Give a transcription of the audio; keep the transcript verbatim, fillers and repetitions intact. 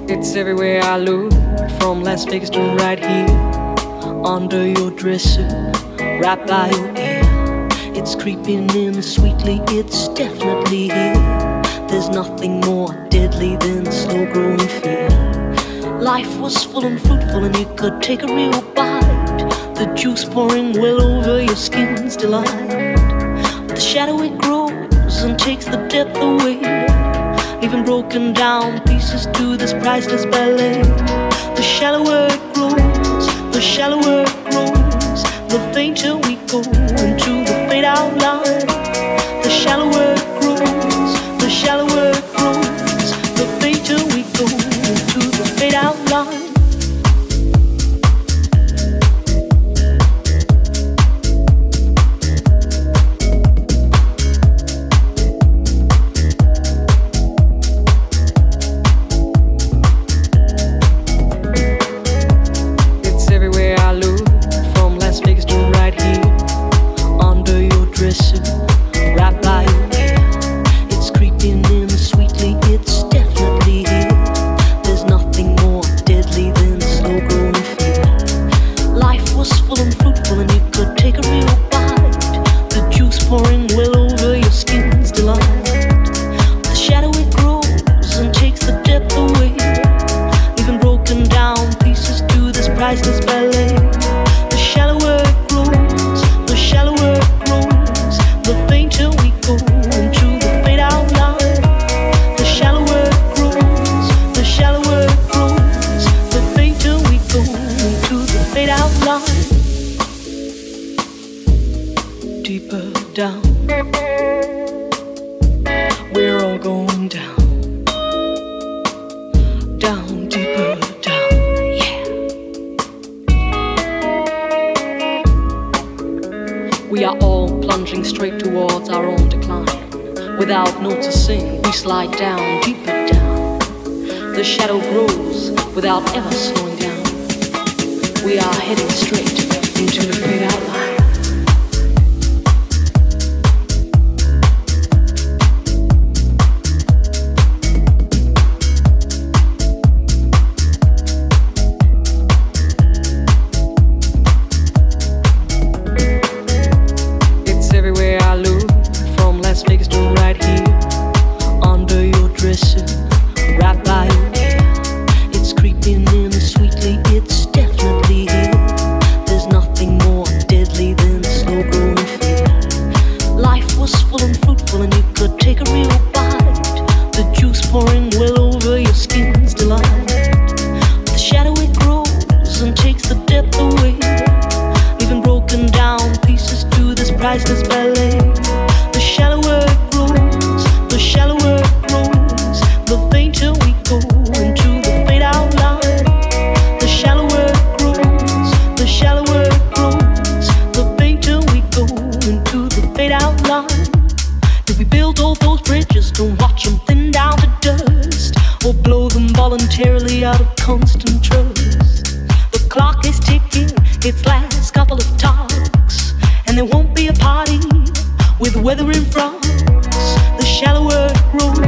It's everywhere I look, from Las Vegas to right here. Under your dresser, right by your ear. It's creeping in sweetly, it's definitely here. There's nothing more deadly than slow-growing fear. Life was full and fruitful and you could take a real bite. The juice pouring well over your skin's delight. But the shadow it grows and takes the depth away, leaving broken down pieces to this priceless ballet. The shallower it grows, the shallower it grows, the fainter we go into the fade out line. The shallower it grows, the shallower it grows, the fainter we go into the fade out line. Deeper down, we're all going down, down, deeper down, yeah. We are all plunging straight towards our own decline. Without noticing, we slide down, deeper down. The shadow grows without ever slowing down. We are heading straight into the fade out line. Voluntarily out of constant trust. The clock is ticking, its last couple of talks, and there won't be a party with weather in front. The shallower it grows,